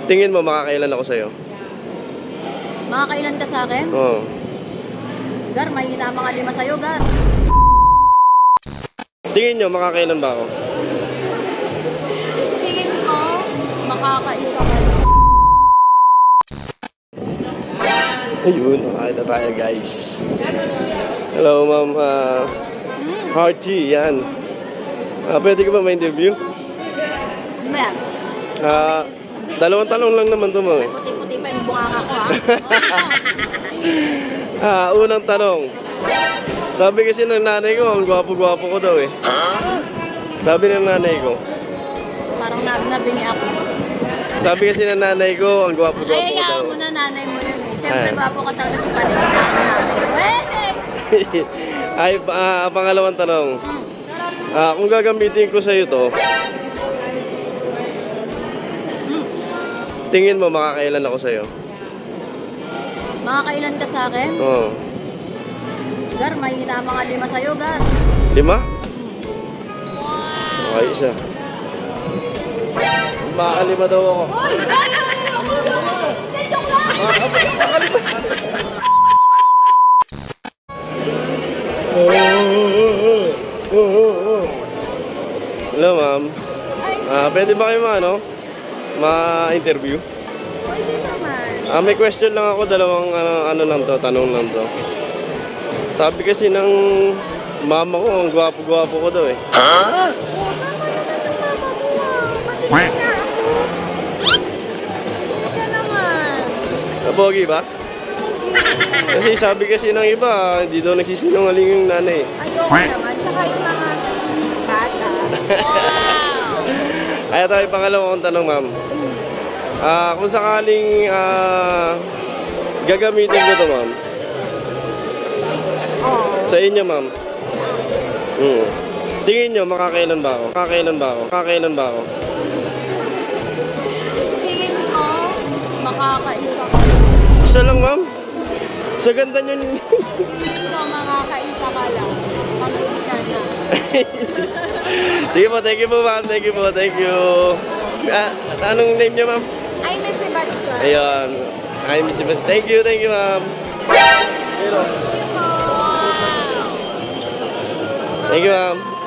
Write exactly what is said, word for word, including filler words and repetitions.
Tingin mo, makakailan ako sa'yo? Makakailan ka sa akin? Oo. Gar, may kita mga lima sa'yo, Gar. Tingin nyo, makakailan ba ako? Tingin ko, makakaisa ka lang. Ayun, makakita tayo guys. Hello ma'am, uh, Hearty, yan. Uh, pwede ka ba ma-interview? Ma'am. Uh, dalawang tanong lang naman to ma'am. Puti-puti pa yung bunganga ko, ha? Ah, unang tanong. Sabi kasi ng nanay ko, ang gwapo-gwapo ko daw eh. Sabi ng nanay ko. Parang nabingi ako. Sabi kasi ng nanay ko, ang gwapo-gwapo Ay, ko daw. kaya mo na nanay mo yun eh. Siyempre, gwapo ka talaga sa paningin natin. Ay, uh, pangalawang tanong. Ah, kung gagamitin ko sa'yo to, tingin mo, makakailan ako sa'yo? Makakailan ka sa akin? Oo. Gar, may kita mga lima sa'yo, Gar. Lima? Wow! Okay, isa. Makakalima daw ako. Hoy! Ay! Ay! Joke lang! Hello, ma'am. Ah, pwede ba kayo ma-ano? Ma-interview? Pwede naman. Ah, may question lang ako, dalawang ano, ano lang to, tanong lang to. Sabi kasi ng mama ko, ang gwapo-gwapo ko daw eh. Ha? Oo, tama naman ang mama mo, ah. Patingin nga ako. Ka naman. Napogi ba? Kasi sabi kasi ng iba, hindi daw nagsisinungaling yung nanay. Ayoko naman. Tsaka yung mga bata. Wow! Kaya tayo pangalawang tanong, ma'am. Ah, kung sakaling ah, gagamitin ko to, ma'am. Oh. Sa inyo, ma'am. Hmm. Tingin nyo, makakailan ba ako? Makakailan ba ako? Makakailan ba ako? Tingin ko, makakaisa ka. Isa lang, ma'am. Sa ganda nyo. Tingin ko, makakaisa ka lang. Pagod ka na. Sige po, thank you po, ma'am. Thank you po, thank you. Ah, anong name niya, ma'am? I'm Miss Sebastian. Ayun. I'm Miss Sebastian. Thank you, thank you, ma'am. Wow! Thank you, ma'am.